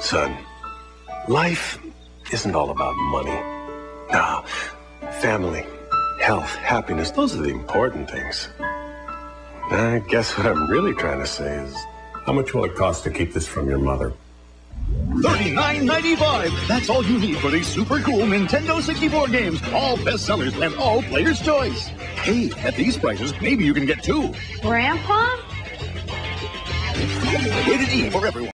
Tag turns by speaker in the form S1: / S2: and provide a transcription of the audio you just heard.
S1: Son, life isn't all about money. Nah, family, health, happiness, those are the important things. I guess what I'm really trying to say is, how much will it cost to keep this from your mother?
S2: $39.95. That's all you need for these super cool Nintendo 64 games. All bestsellers and all players' choice. Hey, at these prices, maybe you can get two.
S3: Grandpa?
S2: Rated E for everyone.